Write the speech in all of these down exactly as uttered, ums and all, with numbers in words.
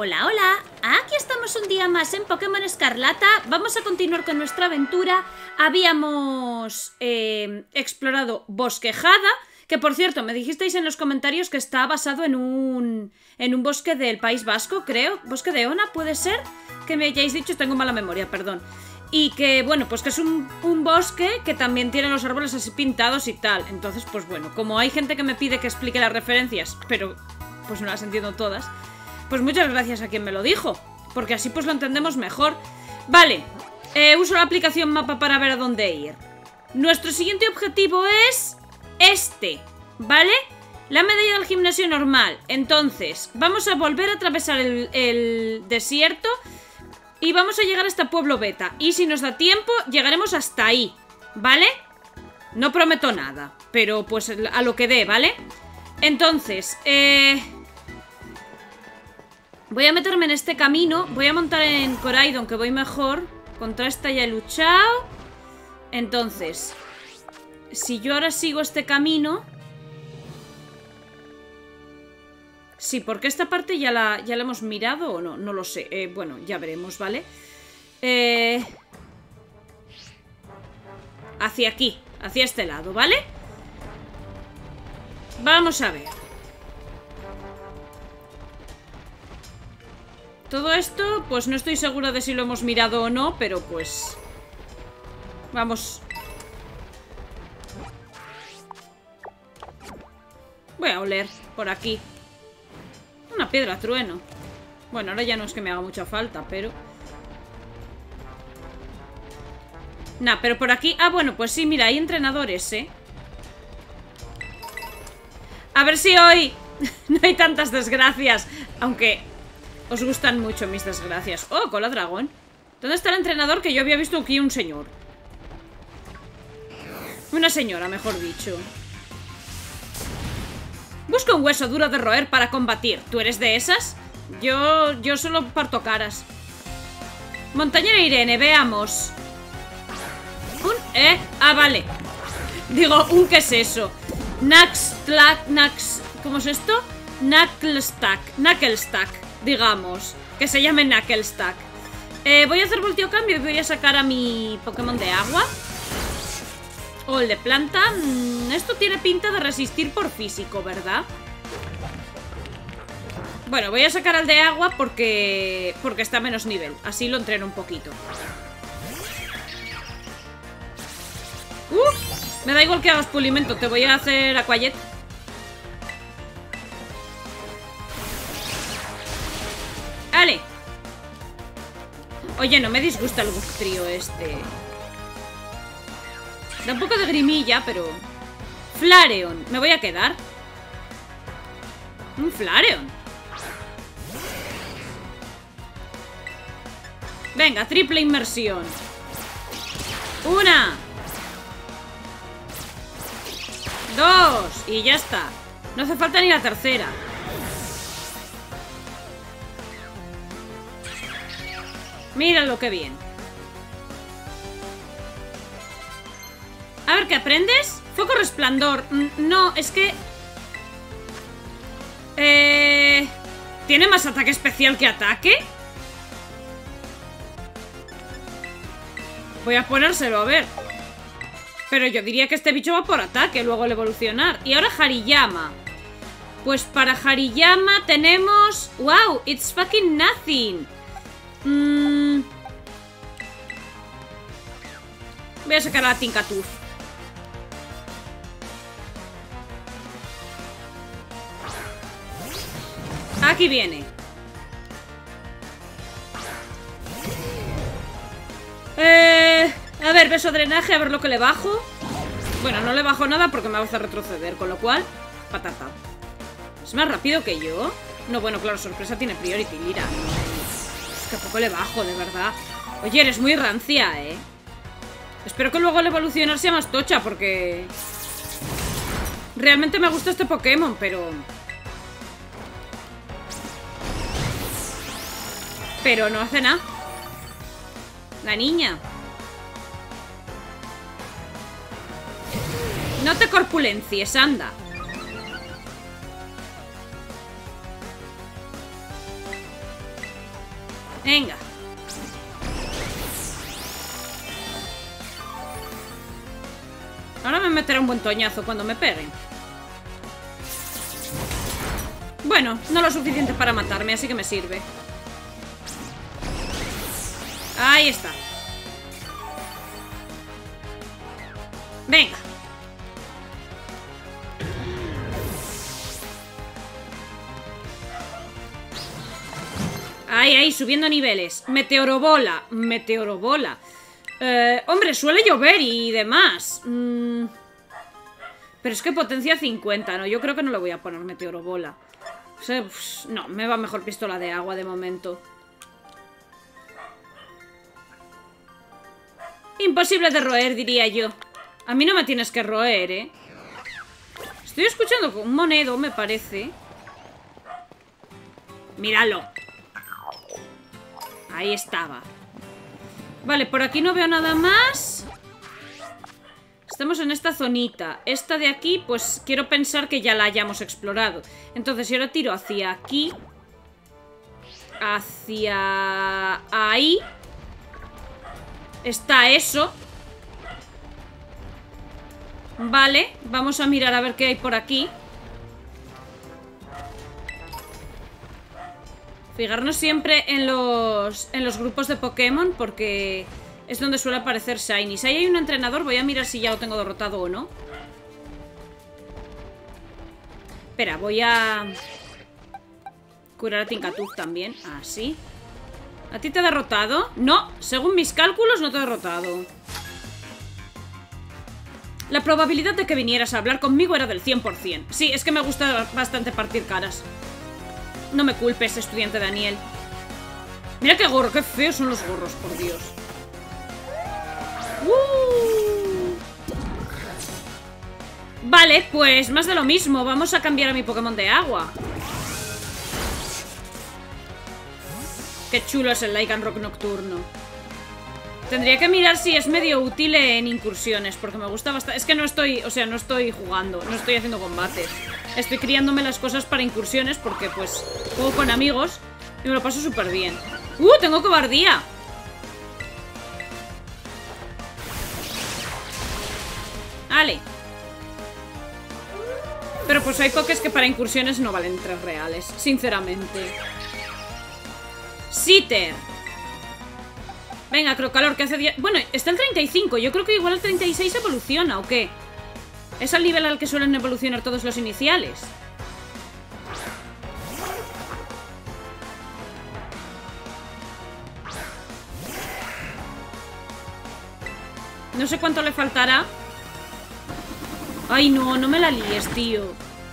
Hola, hola, aquí estamos un día más en Pokémon Escarlata. Vamos a continuar con nuestra aventura. Habíamos eh, explorado Bosquejada, que por cierto, me dijisteis en los comentarios que está basado en un, en un bosque del País Vasco, creo. Bosque de Ona, ¿puede ser? Que me hayáis dicho, tengo mala memoria, perdón. Y que, bueno, pues que es un, un bosque que también tiene los árboles así pintados y tal. Entonces, pues bueno, como hay gente que me pide que explique las referencias, pero pues no las entiendo todas, pues muchas gracias a quien me lo dijo, porque así pues lo entendemos mejor. Vale, eh, uso la aplicación mapa para ver a dónde ir. Nuestro siguiente objetivo es este, ¿vale? La medalla del gimnasio normal. Entonces, vamos a volver a atravesar el, el desierto y vamos a llegar hasta Pueblo Beta. Y si nos da tiempo, llegaremos hasta ahí, ¿vale? No prometo nada, pero pues a lo que dé, ¿vale? Entonces, eh... voy a meterme en este camino. Voy a montar en Coraidon, que voy mejor. Contra esta ya he luchado. Entonces, si yo ahora sigo este camino... Sí, porque esta parte ya la, ya la hemos mirado o no, no lo sé. Eh, bueno, ya veremos, ¿vale? Eh... Hacia aquí, hacia este lado, ¿vale? Vamos a ver. Todo esto, pues no estoy segura de si lo hemos mirado o no, pero pues... vamos. Voy a oler por aquí. Una piedra trueno. Bueno, ahora ya no es que me haga mucha falta, pero... Nah, pero por aquí... Ah, bueno, pues sí, mira, hay entrenadores, ¿eh? A ver si hoy no hay tantas desgracias. Aunque os gustan mucho mis desgracias. Oh, cola dragón. ¿Dónde está el entrenador? Que yo había visto aquí un señor. Una señora, mejor dicho. Busca un hueso duro de roer para combatir. ¿Tú eres de esas? Yo, yo solo parto caras. Montañera Irene, veamos. Un... ¿Eh? Ah, vale. Digo, ¿un qué es eso? Nax, tlac, nax... ¿Cómo es esto? Knucklestack, Knucklestack, digamos. Que se llame Knucklestack. eh, Voy a hacer volteo cambio y voy a sacar a mi Pokémon de agua. O el de planta. mm, Esto tiene pinta de resistir por físico, ¿verdad? Bueno, voy a sacar al de agua porque... porque está a menos nivel. Así lo entreno un poquito. Uh, me da igual que hagas pulimento. Te voy a hacer Aquajet. Vale. Oye, no me disgusta el Bugtrio este. Da un poco de grimilla, pero... Flareon. Me voy a quedar. Un Flareon. Venga, triple inmersión. Una. Dos. Y ya está. No hace falta ni la tercera. Míralo qué bien. A ver, ¿qué aprendes? Foco resplandor. No, es que... Eh... ¿Tiene más ataque especial que ataque? Voy a ponérselo, a ver. Pero yo diría que este bicho va por ataque, luego al evolucionar. Y ahora Hariyama. Pues para Hariyama tenemos... ¡Wow! It's fucking nothing. Mm. Voy a sacar a la Tinkatuf. Aquí viene. Eh, a ver, beso drenaje, a ver lo que le bajo. Bueno, no le bajo nada porque me va a hacer retroceder, con lo cual, patata. ¿Es más rápido que yo? No, bueno, claro, sorpresa tiene priority, Lira. Es que poco le bajo, de verdad. Oye, eres muy rancia, ¿eh? Espero que luego al evolucionar sea más tocha, porque... realmente me gusta este Pokémon, pero... Pero no hace nada. La niña. No te corpulencies, anda. Venga. Ahora me meterá un buen toñazo cuando me peguen. Bueno, no lo suficiente para matarme, así que me sirve. Ahí está. Venga. Ahí, ahí, subiendo niveles. Meteorobola. Meteorobola. Eh, hombre, suele llover y demás. Mm. Pero es que potencia cincuenta, ¿no? Yo creo que no le voy a poner meteorobola. O sea, pues, no, me va mejor pistola de agua de momento. Imposible de roer, diría yo. A mí no me tienes que roer, ¿eh? Estoy escuchando un monedo, me parece. Míralo. Ahí estaba. Vale, por aquí no veo nada más. Estamos en esta zonita. Esta de aquí, pues quiero pensar que ya la hayamos explorado. Entonces, si ahora tiro hacia aquí, hacia ahí, está eso. Vale, vamos a mirar a ver qué hay por aquí. Fijarnos siempre en los, en los grupos de Pokémon, porque es donde suele aparecer Shiny. Si ahí hay un entrenador, voy a mirar si ya lo tengo derrotado o no. Espera, voy a curar a Tinkatuz también. Así. ¿A ti te ha derrotado? No, según mis cálculos no te ha derrotado. La probabilidad de que vinieras a hablar conmigo era del cien por cien. Sí, es que me gusta bastante partir caras. No me culpes, estudiante Daniel. Mira qué gorro, qué feos son los gorros, por Dios. ¡Uh! Vale, pues más de lo mismo. Vamos a cambiar a mi Pokémon de agua. Qué chulo es el Lycanroc nocturno. Tendría que mirar si es medio útil en incursiones, porque me gusta bastante. Es que no estoy, o sea, no estoy jugando, no estoy haciendo combates. Estoy criándome las cosas para incursiones porque, pues, juego con amigos y me lo paso súper bien. ¡Uh! ¡Tengo cobardía! Vale. Pero pues hay pokés que para incursiones no valen tres reales, sinceramente. Sitter. Venga, Crocalor, que hace diez... Bueno, está el treinta y cinco. Yo creo que igual el treinta y seis evoluciona, ¿o qué? ¿Es al nivel al que suelen evolucionar todos los iniciales? No sé cuánto le faltará. Ay, no, no me la líes, tío.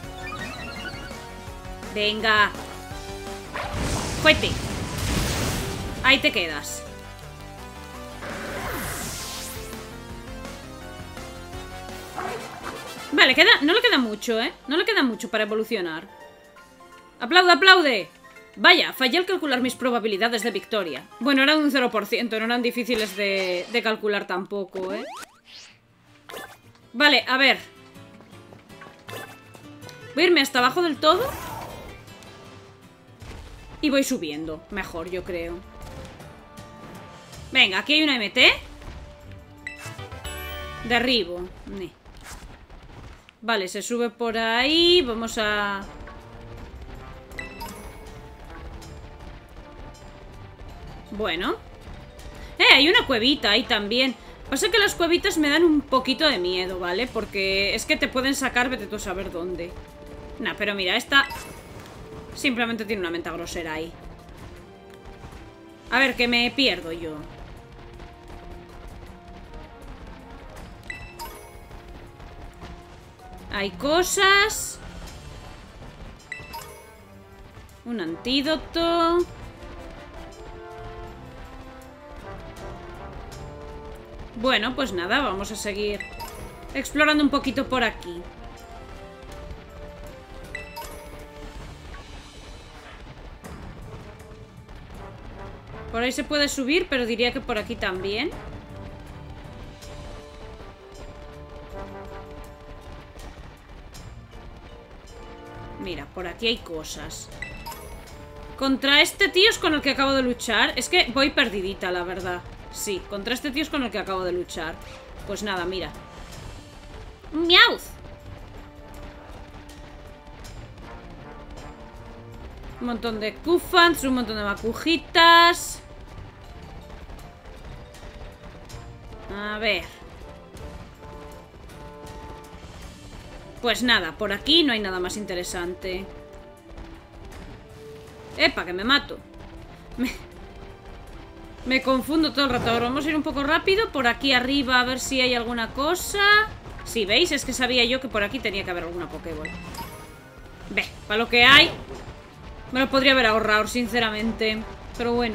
Venga. Fuete. Ahí te quedas. Vale, queda, no le queda mucho, ¿eh? No le queda mucho para evolucionar. ¡Aplaude, aplaude! Vaya, fallé al calcular mis probabilidades de victoria. Bueno, eran un cero por ciento, no eran difíciles de, de calcular tampoco, ¿eh? Vale, a ver. Voy a irme hasta abajo del todo. Y voy subiendo. Mejor, yo creo. Venga, aquí hay una M T. Derribo. Nee. Vale, se sube por ahí. Vamos a... Bueno. Eh, hay una cuevita ahí también. Pasa que las cuevitas me dan un poquito de miedo, ¿vale? Porque es que te pueden sacar, vete tú a saber dónde. Nah, pero mira, esta... Simplemente tiene una menta grosera ahí. A ver, que me pierdo yo. Hay cosas. Un antídoto. Bueno, pues nada, vamos a seguir explorando un poquito por aquí. Por ahí se puede subir, pero diría que por aquí también. Mira, por aquí hay cosas. Contra este tío es con el que acabo de luchar. Es que voy perdidita, la verdad. Sí, contra este tío es con el que acabo de luchar. Pues nada, mira. ¡Miauz! Un montón de Kufans, un montón de macujitas. A ver. Pues nada, por aquí no hay nada más interesante. ¡Epa, que me mato! Me, me confundo todo el rato. Ahora vamos a ir un poco rápido. Por aquí arriba a ver si hay alguna cosa. Sí, ¿veis? Es que sabía yo que por aquí tenía que haber alguna Pokéball. Ve, para lo que hay, me lo podría haber ahorrado, sinceramente. Pero bueno.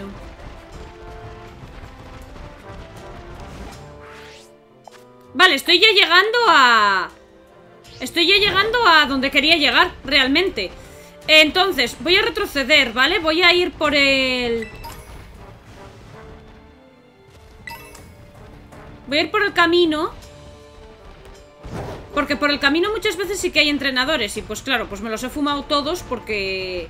Vale, estoy ya llegando a... Estoy ya llegando a donde quería llegar, realmente. Entonces, voy a retroceder, ¿vale? Voy a ir por el... Voy a ir por el camino. Porque por el camino muchas veces sí que hay entrenadores. Y pues claro, pues me los he fumado todos porque...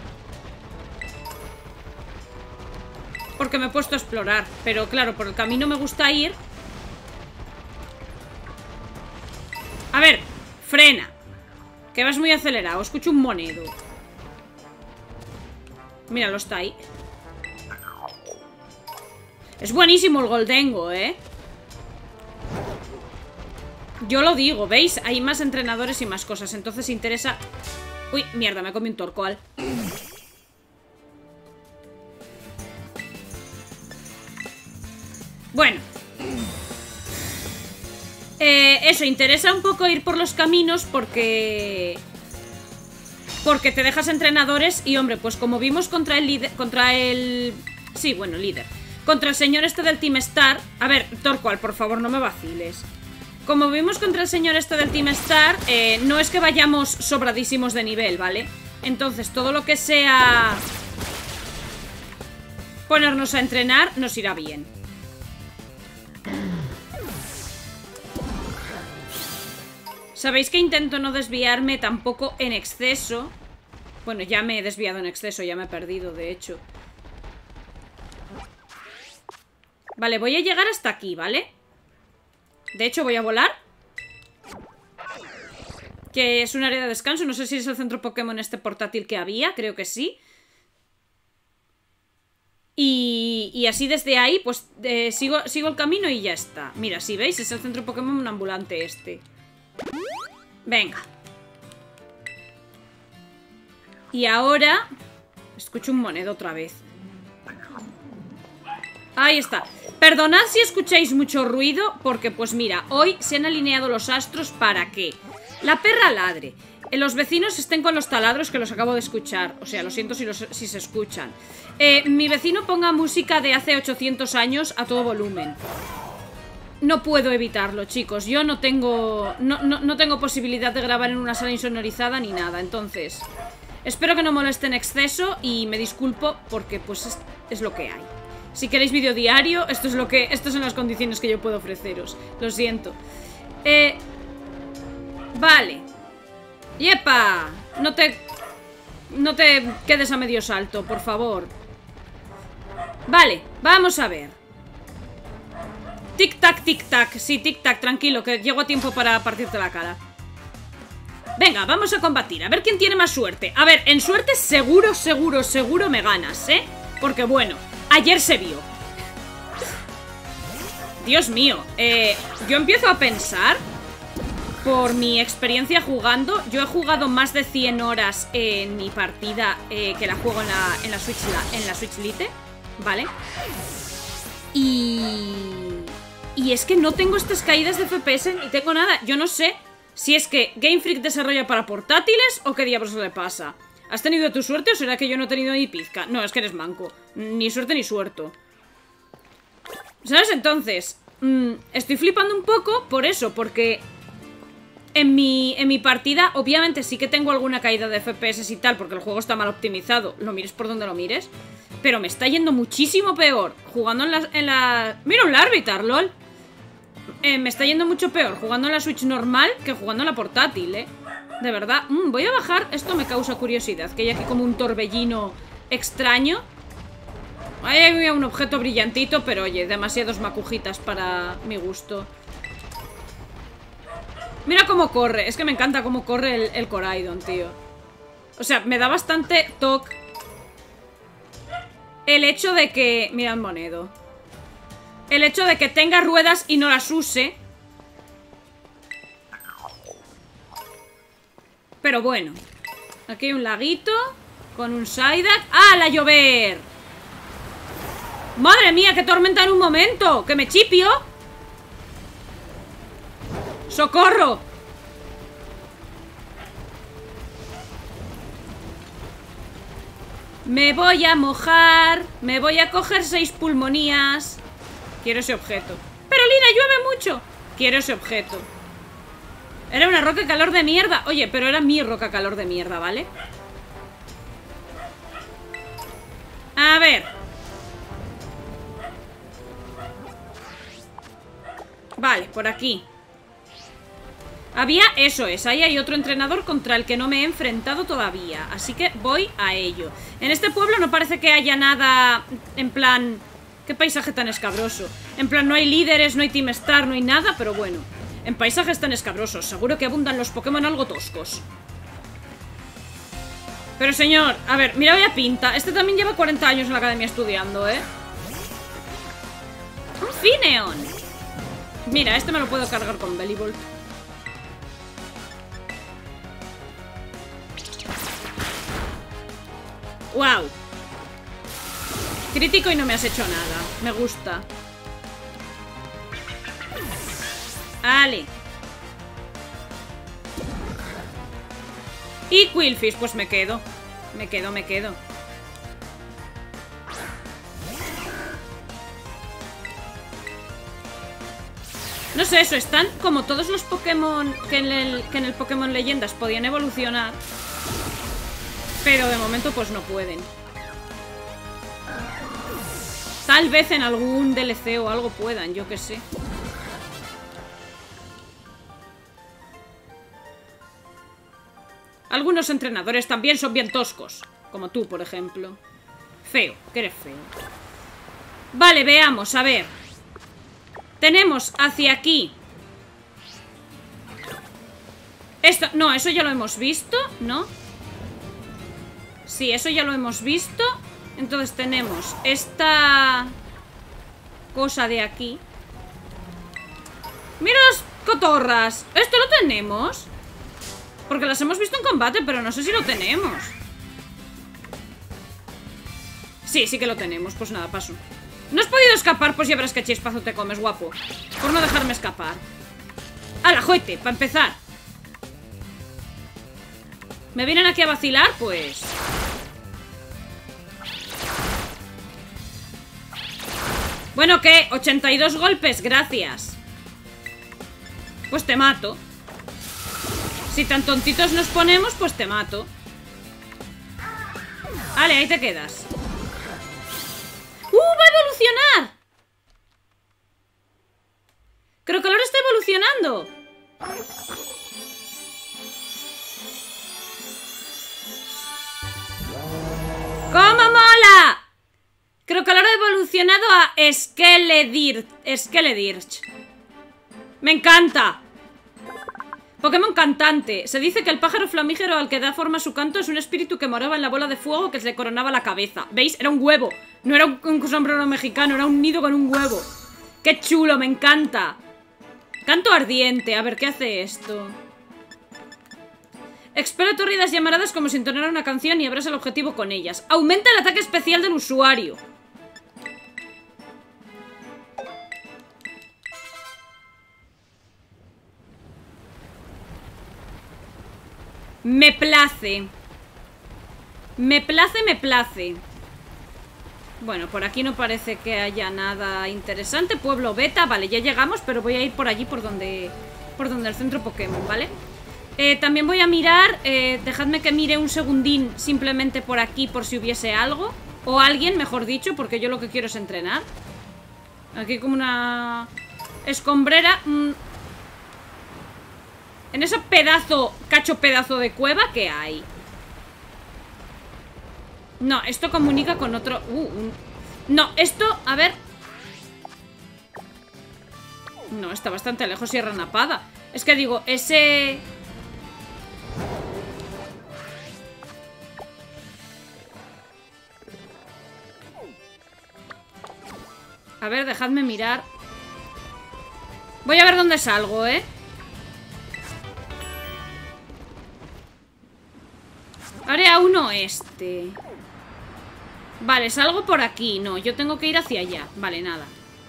Porque me he puesto a explorar. Pero claro, por el camino me gusta ir. A ver, frena. Que vas muy acelerado, escucho un monedo. Míralo, está ahí. Es buenísimo el Goldengo, ¿eh? Yo lo digo, ¿veis? Hay más entrenadores y más cosas, entonces interesa... Uy, mierda, me comí un Torkoal. Bueno. Eh, eso, interesa un poco ir por los caminos porque... Porque te dejas entrenadores y, hombre, pues como vimos contra el líder... Contra el... Sí, bueno, líder. Contra el señor este del Team Star... A ver, Torkoal, por favor, no me vaciles. Como vimos contra el señor este del Team Star, eh, no es que vayamos sobradísimos de nivel, ¿vale? Entonces, todo lo que sea... Ponernos a entrenar nos irá bien. Sabéis que intento no desviarme tampoco en exceso. Bueno, ya me he desviado en exceso, ya me he perdido, de hecho. Vale, voy a llegar hasta aquí, ¿vale? De hecho, voy a volar. Que es un área de descanso. No sé si es el centro Pokémon este portátil que había. Creo que sí. Y, y así desde ahí, pues eh, sigo, sigo el camino y ya está. Mira, si veis, es el centro Pokémon ambulante este. Venga. Y ahora... Escucho un monedo otra vez. Ahí está. Perdonad si escucháis mucho ruido, porque pues mira, hoy se han alineado los astros para que la perra ladre, los vecinos estén con los taladros que los acabo de escuchar. O sea, lo siento si, los, si se escuchan. Eh, mi vecino ponga música de hace ochocientos años a todo volumen. No puedo evitarlo, chicos. Yo no tengo no, no, no tengo posibilidad de grabar en una sala insonorizada ni nada. Entonces, espero que no moleste en exceso y me disculpo porque pues es, es lo que hay. Si queréis vídeo diario, esto es lo que, estas son las condiciones que yo puedo ofreceros. Lo siento. Eh, vale. ¡Yepa! No te... No te quedes a medio salto, por favor. Vale, vamos a ver. Tic-tac, tic-tac. Sí, tic-tac, tranquilo, que llego a tiempo para partirte la cara. Venga, vamos a combatir. A ver quién tiene más suerte. A ver, en suerte seguro, seguro, seguro me ganas, ¿eh? Porque bueno, ayer se vio. Dios mío, eh, yo empiezo a pensar, por mi experiencia jugando, yo he jugado más de cien horas en mi partida eh, que la juego en la, en la Switch la, en la Switch Lite, ¿vale? Y... Y es que no tengo estas caídas de F P S ni tengo nada. Yo no sé si es que Game Freak desarrolla para portátiles o qué diablos le pasa. ¿Has tenido tu suerte o será que yo no he tenido ni pizca? No, es que eres manco. Ni suerte ni suerto. ¿Sabes? Entonces, mmm, estoy flipando un poco por eso, porque en mi, en mi partida obviamente sí que tengo alguna caída de F P S y tal, porque el juego está mal optimizado, lo mires por donde lo mires, pero me está yendo muchísimo peor jugando en la... En la... Mira un Larvitar, lol. Eh, me está yendo mucho peor jugando en la Switch normal que jugando en la portátil, eh. De verdad, mm, voy a bajar. Esto me causa curiosidad, que hay aquí como un torbellino extraño. Ahí hay un objeto brillantito, pero oye, demasiados macujitas para mi gusto. Mira cómo corre. Es que me encanta cómo corre el, el Coraidon, tío. O sea, me da bastante toque el hecho de que... Mirad, Monedo. El hecho de que tenga ruedas y no las use. Pero bueno. Aquí hay un laguito con un Psyduck. ¡Ah, la llover! ¡Madre mía, qué tormenta en un momento! ¡Que me chipio! ¡Socorro! Me voy a mojar. Me voy a coger seis pulmonías. Quiero ese objeto. ¡Pero Lina, llueve mucho! Quiero ese objeto. Era una roca calor de mierda. Oye, pero era mi roca calor de mierda, ¿vale? A ver. Vale, por aquí. Había, eso es, ahí hay otro entrenador contra el que no me he enfrentado todavía. Así que voy a ello. En este pueblo no parece que haya nada. En plan, qué paisaje tan escabroso. En plan, no hay líderes, no hay Team Star, no hay nada. Pero bueno, en paisajes tan escabrosos seguro que abundan los Pokémon algo toscos. Pero señor, a ver, mira vaya pinta. Este también lleva cuarenta años en la academia estudiando, ¿eh? Un Finneon. Mira, este me lo puedo cargar con Bellibolt. ¡Wow! Crítico y no me has hecho nada. Me gusta. Vale. Y Qwilfish, pues me quedo. Me quedo, me quedo. No sé, eso, están como todos los Pokémon que en el, que en el Pokémon Leyendas podían evolucionar. Pero de momento pues no pueden. Tal vez en algún D L C o algo puedan, yo qué sé. Algunos entrenadores también son bien toscos. Como tú, por ejemplo. Feo, que eres feo. Vale, veamos, a ver. Tenemos hacia aquí. Esto, no, eso ya lo hemos visto, ¿no? Sí, eso ya lo hemos visto. Entonces tenemos esta cosa de aquí. ¡Mira las cotorras! ¿Esto lo tenemos? Porque las hemos visto en combate, pero no sé si lo tenemos. Sí, sí que lo tenemos. Pues nada, paso. ¿No has podido escapar? Pues ya verás qué chispazo te comes, guapo. Por no dejarme escapar. ¡Hala, joete! Para empezar. ¿Me vienen aquí a vacilar? Pues... Bueno, ¿qué? ochenta y dos golpes, gracias. Pues te mato. Si tan tontitos nos ponemos, pues te mato. Vale, ahí te quedas. ¡Uh! ¡Va a evolucionar! Crocolor está evolucionando. ¡Cómo mola! Crocolor ha evolucionado a Skeledirge. Skeledirge. ¡Me encanta! Pokémon cantante. Se dice que el pájaro flamígero al que da forma su canto es un espíritu que moraba en la bola de fuego que se le coronaba la cabeza. ¿Veis? Era un huevo. No era un, un sombrero mexicano, era un nido con un huevo. ¡Qué chulo! Me encanta. Canto ardiente. A ver, ¿qué hace esto? Expele torridas llamaradas como si entonara una canción y abras el objetivo con ellas. Aumenta el ataque especial del usuario. Me place. Me place, me place. Bueno, por aquí no parece que haya nada interesante. Pueblo beta, vale, ya llegamos, pero voy a ir por allí, por donde por donde el centro Pokémon, ¿vale? Eh, también voy a mirar, eh, dejadme que mire un segundín simplemente por aquí, por si hubiese algo. O alguien, mejor dicho, porque yo lo que quiero es entrenar. Aquí como una escombrera. Mm. En ese pedazo, cacho pedazo de cueva, ¿qué hay? No, esto comunica con otro... Uh, un... No, esto, a ver... No, está bastante lejos Sierra Napada. Es que digo, ese... A ver, dejadme mirar. Voy a ver dónde salgo, ¿eh? Área uno este. Vale, salgo por aquí. No, yo tengo que ir hacia allá. Vale, nada.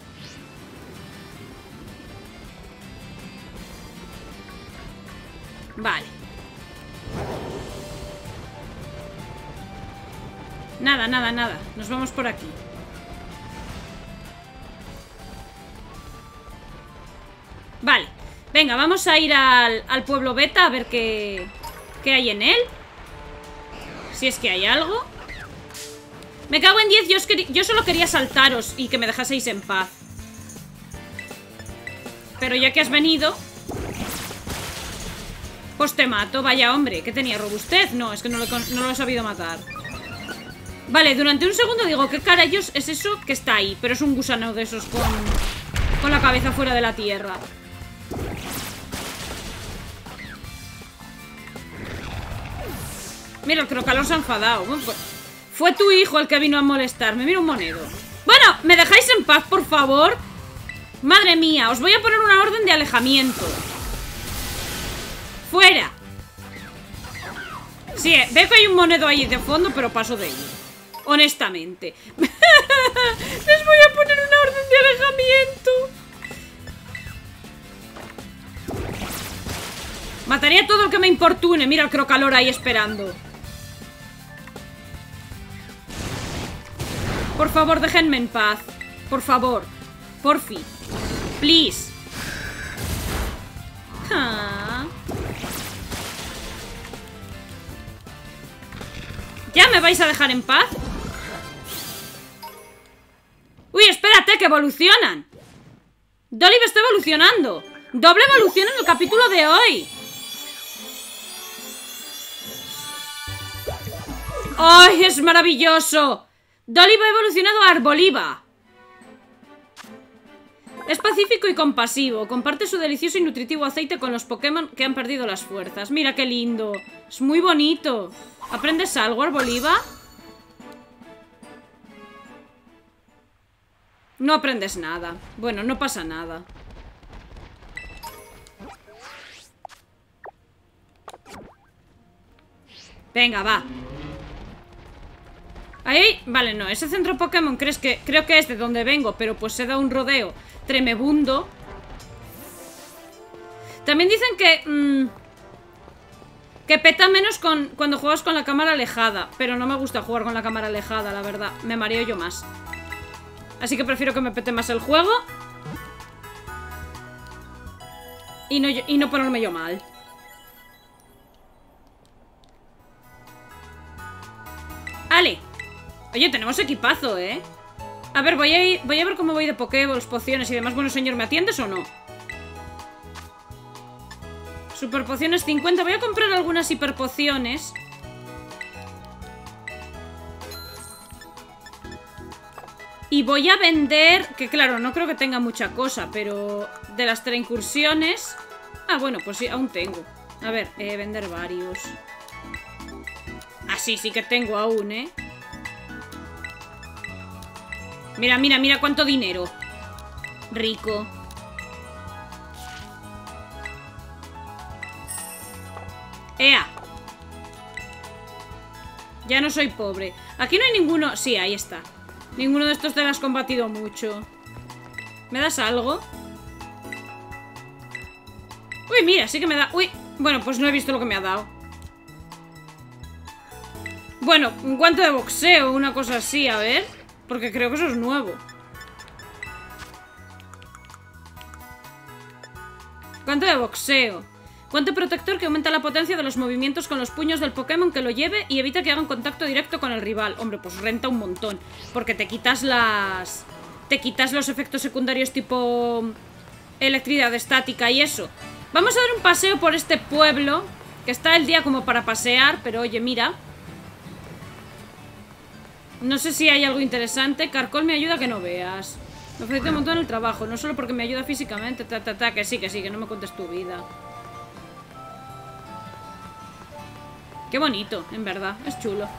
Vale. Nada, nada, nada. Nos vamos por aquí. Vale. Venga, vamos a ir al, al pueblo beta a ver qué, qué hay en él. Si es que hay algo. Me cago en diez, yo, yo solo quería saltaros y que me dejaseis en paz. Pero ya que has venido, pues te mato, vaya hombre. ¿Qué tenía? ¿Robustez? No, es que no lo, no lo he sabido matar. Vale, durante un segundo digo, ¿qué carayos es eso que está ahí? Pero es un gusano de esos con, con la cabeza fuera de la tierra. Mira, el crocalor se ha enfadado. Bueno, pues, fue tu hijo el que vino a molestarme. Mira un monedo. Bueno, ¿me dejáis en paz, por favor? Madre mía, os voy a poner una orden de alejamiento. ¡Fuera! Sí, eh, veo que hay un monedo ahí de fondo, pero paso de ello. Honestamente. Les voy a poner una orden de alejamiento. Mataré a todo el que me importune. Mira el crocalor ahí esperando. Por favor, déjenme en paz. Por favor. Porfi. Please. Ah. ¿Ya me vais a dejar en paz? Uy, espérate, que evolucionan. Dolly me está evolucionando. Doble evolución en el capítulo de hoy. ¡Ay, es maravilloso! Dolly va evolucionado a Arboliva. Es pacífico y compasivo. Comparte su delicioso y nutritivo aceite con los Pokémon que han perdido las fuerzas. Mira qué lindo. Es muy bonito. ¿Aprendes algo, Arboliva? No aprendes nada. Bueno, no pasa nada. Venga, va. Ahí, vale, no, ese centro Pokémon crees que, creo que es de donde vengo, pero pues se da un rodeo tremebundo. También dicen que mmm, que peta menos con, cuando juegas con la cámara alejada, pero no me gusta jugar con la cámara alejada, la verdad, me mareo yo más. Así que prefiero que me pete más el juego y no, y no ponerme yo mal. ¡Ale! Oye, tenemos equipazo, ¿eh? A ver, voy a ir, voy a ver cómo voy de Pokéballs, pociones y demás. Bueno, señor, ¿me atiendes o no? Super pociones cincuenta. Voy a comprar algunas hiperpociones. Y voy a vender... Que claro, no creo que tenga mucha cosa, pero... De las incursiones... Ah, bueno, pues sí, aún tengo. A ver, eh, vender varios. Ah, sí, sí que tengo aún, ¿eh? Mira, mira, mira cuánto dinero. Rico. ¡Ea! Ya no soy pobre. Aquí no hay ninguno... Sí, ahí está. Ninguno de estos te lo has combatido mucho. ¿Me das algo? Uy, mira, sí que me da... Uy, bueno, pues no he visto lo que me ha dado. Bueno, un guante de boxeo, una cosa así, a ver... Porque creo que eso es nuevo. Guante de boxeo. Guante protector que aumenta la potencia de los movimientos con los puños del Pokémon que lo lleve y evita que hagan contacto directo con el rival. Hombre, pues renta un montón. Porque te quitas las... Te quitas los efectos secundarios tipo... electricidad estática y eso. Vamos a dar un paseo por este pueblo. Que está el día como para pasear, pero oye, mira... No sé si hay algo interesante. Carcol me ayuda que no veas. Me ofrece un montón el trabajo, no solo porque me ayuda físicamente. Ta, ta, ta, que sí, que sí, que no me cuentes tu vida. Qué bonito, en verdad, es chulo.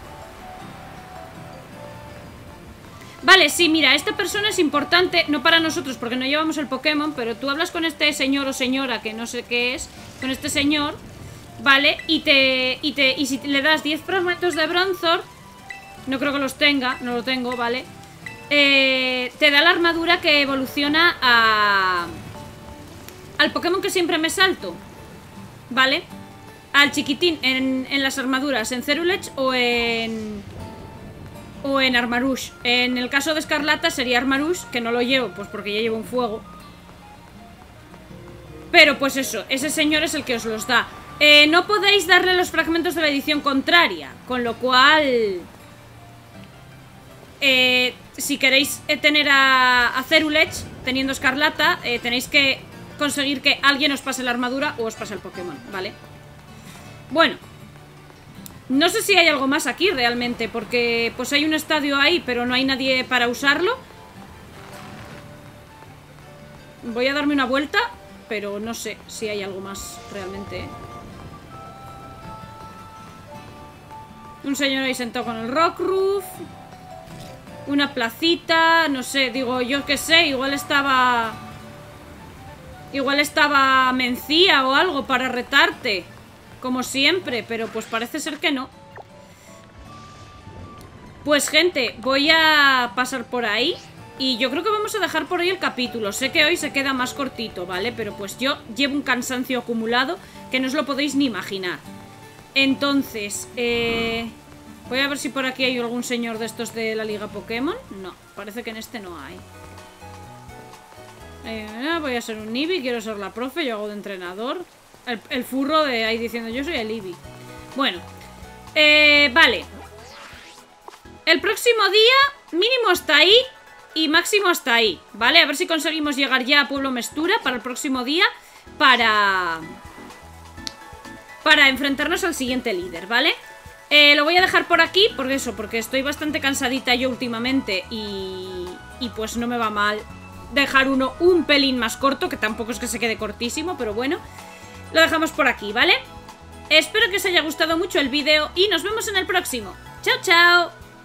Vale, sí, mira, esta persona es importante, no para nosotros porque no llevamos el Pokémon, pero tú hablas con este señor o señora, que no sé qué es, con este señor, ¿vale? Y te, y te, y si le das diez fragmentos de Bronzor, no creo que los tenga, no lo tengo, ¿vale? Eh, te da la armadura que evoluciona a... al Pokémon que siempre me salto, ¿vale? Al chiquitín en, en las armaduras, en Cerulege o en... o en Armarouge. En el caso de Escarlata sería Armarouge, que no lo llevo, pues porque ya llevo un fuego. Pero pues eso, ese señor es el que os los da. Eh, no podéis darle los fragmentos de la edición contraria, con lo cual... Eh, si queréis tener a, a Cerulege, teniendo Escarlata, eh, tenéis que conseguir que alguien os pase la armadura o os pase el Pokémon, ¿vale? Bueno. No sé si hay algo más aquí realmente, porque pues hay un estadio ahí, pero no hay nadie para usarlo. Voy a darme una vuelta, pero no sé si hay algo más realmente. Un señor ahí sentado con el Rockroof. Una placita, no sé, digo, yo qué sé, igual estaba... Igual estaba Mencía o algo para retarte. Como siempre, pero pues parece ser que no. Pues gente, voy a pasar por ahí. Y yo creo que vamos a dejar por ahí el capítulo. Sé que hoy se queda más cortito, ¿vale? Pero pues yo llevo un cansancio acumulado que no os lo podéis ni imaginar. Entonces, eh... voy a ver si por aquí hay algún señor de estos de la Liga Pokémon. No, parece que en este no hay. eh, Voy a ser un Eevee, quiero ser la profe, yo hago de entrenador. El, el furro de ahí diciendo yo soy el Eevee. Bueno, eh, vale. El próximo día mínimo hasta ahí y máximo hasta ahí, ¿vale? A ver si conseguimos llegar ya a Pueblo Mestura para el próximo día. Para... Para enfrentarnos al siguiente líder, ¿vale? Eh, lo voy a dejar por aquí, por eso, porque estoy bastante cansadita yo últimamente y, y pues no me va mal dejar uno un pelín más corto, que tampoco es que se quede cortísimo, pero bueno. Lo dejamos por aquí, ¿vale? Espero que os haya gustado mucho el vídeo y nos vemos en el próximo. ¡Chao, chao!